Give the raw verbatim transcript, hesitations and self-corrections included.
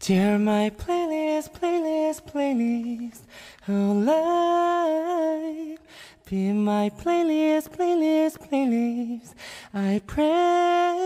Dear my playlist, playlist, playlist, oh life. Be my playlist, playlist, playlist. I pray.